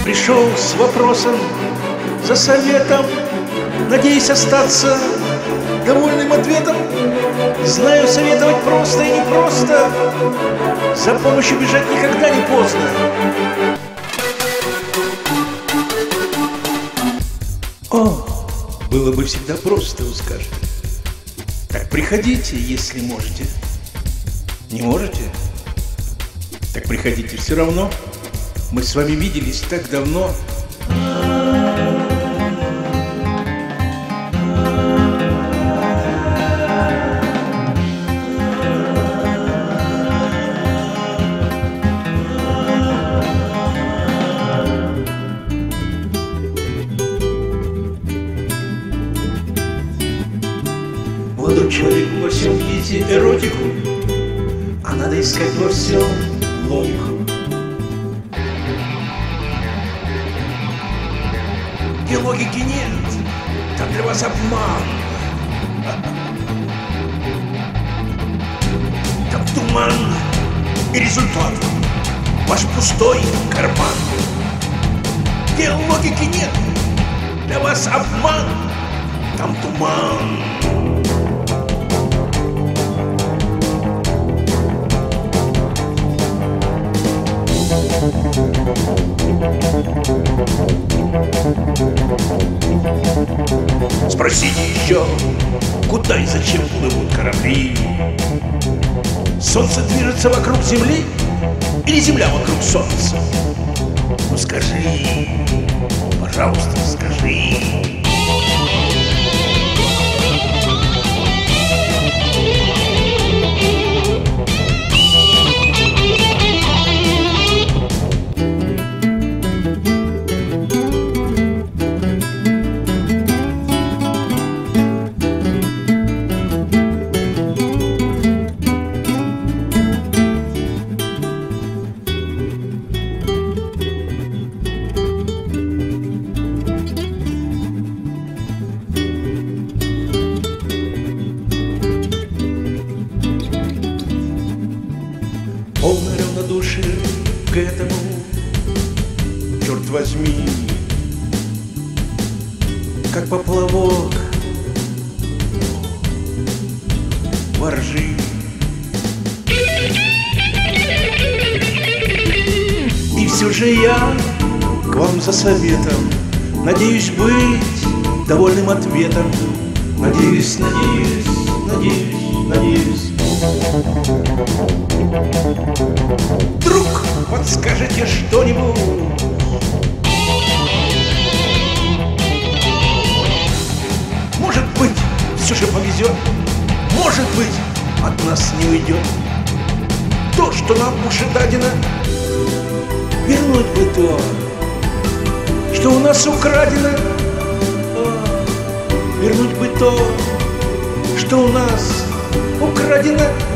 Пришел с вопросом, за советом, надеюсь остаться довольным ответом. Знаю, советовать просто и непросто, за помощью бежать никогда не поздно. О, было бы всегда просто, вы скажете. Так приходите, если можете. Не можете? Так приходите все равно. Мы с вами виделись так давно. Молодой человек во всем видите эротику, а надо искать во всем логику. Где логики нет, там для вас обман. Там туман и результат ваш пустой карман. Где логики нет, для вас обман. Там туман. Спросите еще, куда и зачем плывут корабли? Солнце движется вокруг Земли или Земля вокруг Солнца? Ну скажи, пожалуйста, скажи. Полное равнодушие к этому, черт возьми, как поплавок во ржи. И все же я к вам за советом, надеюсь быть довольным ответом. Надеюсь, надеюсь, надеюсь, надеюсь. Вдруг подскажете что-нибудь? Может быть, все же повезет. Может быть, от нас не уйдет то, что нам уже дадено. Вернуть бы то, что у нас украдено. Вернуть бы то, что у нас украдено.